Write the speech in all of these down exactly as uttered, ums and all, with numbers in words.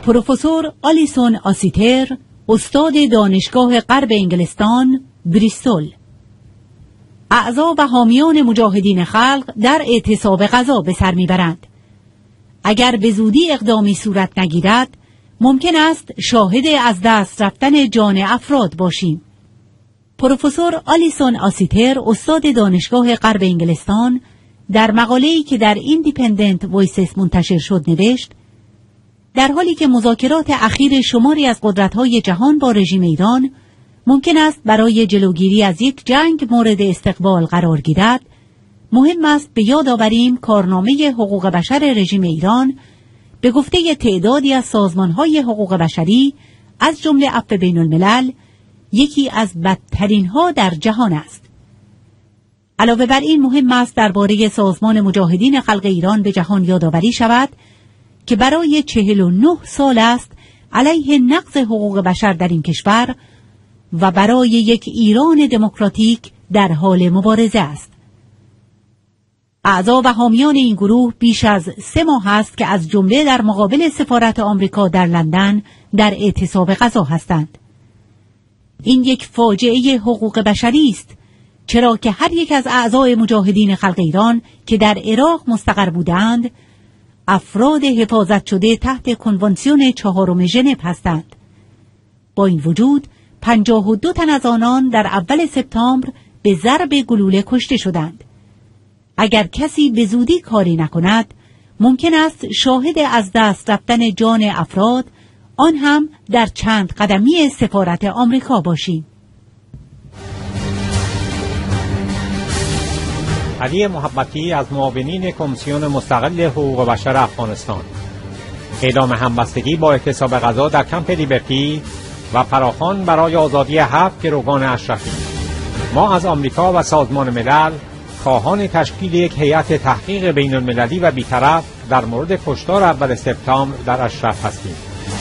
پروفسور آلیسون آسیتر، استاد دانشگاه غرب انگلستان، بریستول. اعضا و حامیان مجاهدین خلق در اعتصاب غذا به سر میبرند. اگر به زودی اقدامی صورت نگیرد، ممکن است شاهد از دست رفتن جان افراد باشیم. پروفسور آلیسون آسیتر، استاد دانشگاه غرب انگلستان، در مقاله‌ای که در ایندیپندنت وایسز منتشر شد نوشت: در حالی که مذاکرات اخیر شماری از قدرت‌های جهان با رژیم ایران ممکن است برای جلوگیری از یک جنگ مورد استقبال قرار گیرد، مهم است به یاد آوریم کارنامه حقوق بشر رژیم ایران به گفته تعدادی از سازمان‌های حقوق بشری از جمله عفو بین الملل یکی از بدترین‌ها در جهان است. علاوه بر این مهم است درباره سازمان مجاهدین خلق ایران به جهان یادآوری شود که برای چهل و نه سال است علیه نقض حقوق بشر در این کشور و برای یک ایران دموکراتیک در حال مبارزه است. اعضا و حامیان این گروه بیش از سه ماه است که از جمله در مقابل سفارت آمریکا در لندن در اعتصاب غذا هستند. این یک فاجعه حقوق بشری است، چرا که هر یک از اعضای مجاهدین خلق ایران که در عراق مستقر بودند، افراد حفاظت شده تحت کنوانسیون چهارم ژنو هستند. با این وجود پنجاه و دو تن از آنان در اول سپتامبر به ضرب گلوله کشته شدند. اگر کسی به زودی کاری نکند، ممکن است شاهد از دست رفتن جان افراد، آن هم در چند قدمی سفارت آمریکا باشیم. علی محبتی از معاونین کمیسیون مستقل حقوق بشر افغانستان: اعلام همبستگی با اعتصاب غذا در کمپ لیبرتی و فراخوان برای آزادی هفت گروگان اشرفی. ما از آمریکا و سازمان ملل خواهان تشکیل یک هیئت تحقیق بین المللی و بیطرف در مورد کشتار اول سپتامبر در اشرف هستیم.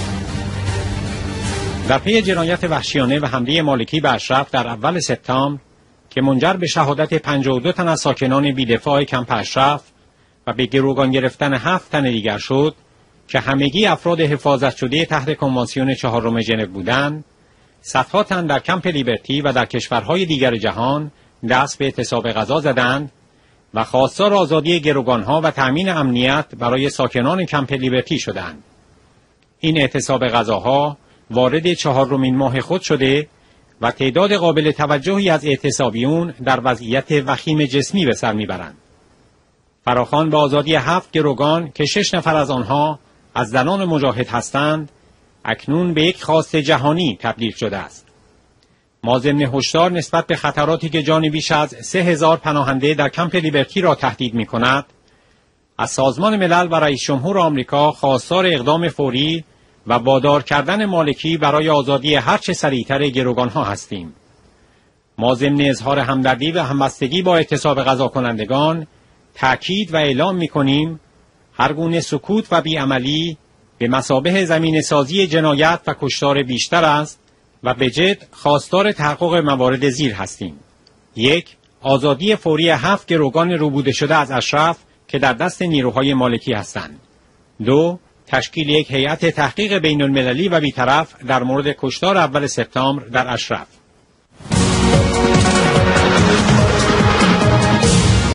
در پی جنایت وحشیانه و حمله مالکی به اشرف در اول سپتامبر که منجر به شهادت پنجاه و دو تن از ساکنان بی‌دفاع کمپ اشرف و به گروگان گرفتن هفت تن دیگر شد که همگی افراد حفاظت شده تحت کنوانسیون چهارم ژنو بودند، صدها تن در کمپ لیبرتی و در کشورهای دیگر جهان دست به اعتصاب غذا زدند و خواستار آزادی گروگانها و تأمین امنیت برای ساکنان کمپ لیبرتی شدند. این اعتصاب غذاها وارد چهارمین ماه خود شده و تعداد قابل توجهی از اعتصابیون در وضعیت وخیم جسمی به سر میبرند. فراخوان به آزادی هفت گروگان که شش نفر از آنها از زنان مجاهد هستند، اکنون به یک خواست جهانی تبدیل شده است. ما ضمن هشدار نسبت به خطراتی که جان بیش از سه هزار پناهنده در کمپ لیبرتی را تهدید می کند، از سازمان ملل و رئیس جمهور آمریکا خواستار اقدام فوری و وادار کردن مالکی برای آزادی هرچه سریعتر گروگانها هستیم. ما ضمن اظهار همدردی و همبستگی با اعتصاب غذا کنندگان تأکید و اعلام می کنیم هر گونه سکوت و بیعملی به مثابه زمین سازی جنایت و کشتار بیشتر است و به جد خواستار تحقق موارد زیر هستیم. یک، آزادی فوری هفت گروگان روبوده شده از اشرف که در دست نیروهای مالکی هستند. دو، تشکیل یک هیئت تحقیق بین المللی و بیطرف در مورد کشتار اول سپتامبر در اشرف.